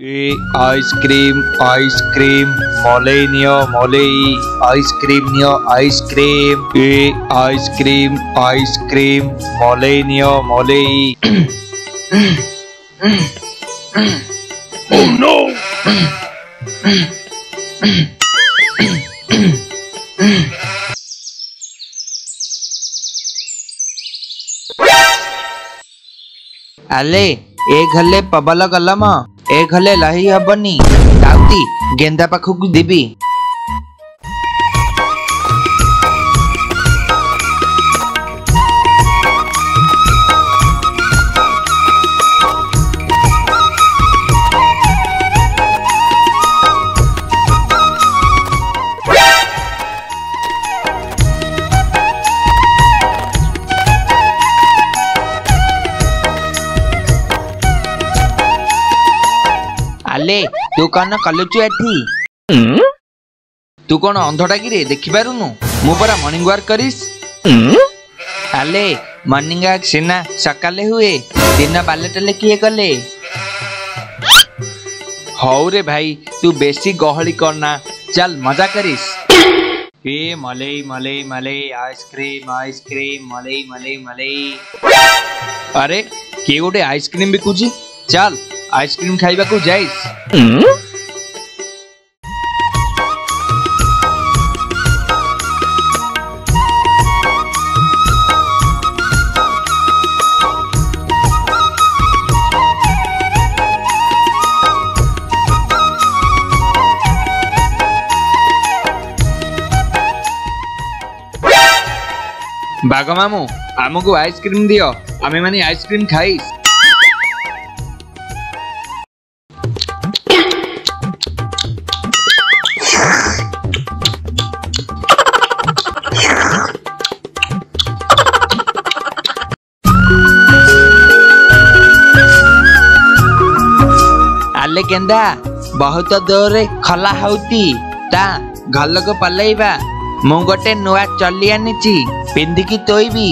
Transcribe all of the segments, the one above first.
ए ice cream ice cream मलई नियो मलई आइसक्रीम नियो आइसक्रीम ए आइसक्रीम आइसक्रीम मलई नियो मलई। Oh no! आले ए घले पबल गलम ए घले लही हबनी दाउती गेंदा पाखु देवी। आले तू कौन कलुचु एठी? तू कौन अंधटा कि रे देखि पारुनु? मु परा मॉर्निंग वॉक करिस। आले मॉर्निंग वॉक सिना सकाले हुए दिन बालेटले किए कले। हौ रे भाई तू बेसी गहली करना चल मजा करिस। ए मलई मलई मलई आइसक्रीम आइसक्रीम मलई मलई मलई। अरे के गोटे आइसक्रीम बिकुची चल आइसक्रीम खाइबा को जाइस। बाग मामू आमको आइसक्रीम दियो आमे माने आइसक्रीम खाइस। आले केंदा बहुत दूर खला होती ता घर को पलैबा मु गोटे नुआ चली आनीची पिंधिकी तोइबी।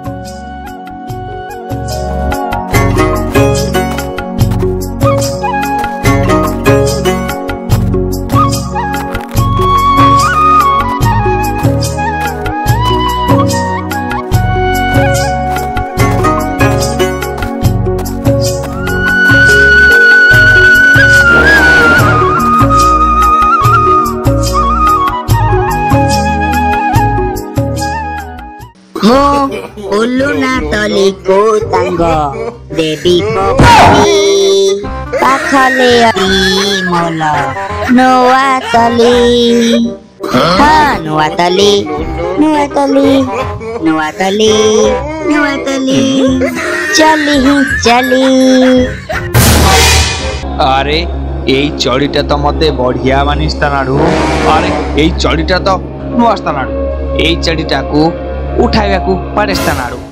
उल्लू ना तली को तंग देवी को पानी पाखले अली मोला नुआ तली। हाँ नुआ तली नुआ तली नुआ तली नुआ तली चली चली। अरे यही चढ़ीटा तो मते बढ़िया मानिस तानाडू। अरे यही चढ़ीटा तो नुआ तानाडू यही चढ़ीटा को उठाइबा को परेस तानाडू।